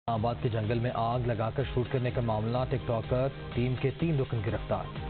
आबाद के जंगल में आग लगाकर शूट करने का मामला, टिकटॉकर टीम के 3 रुकन गिरफ्तार।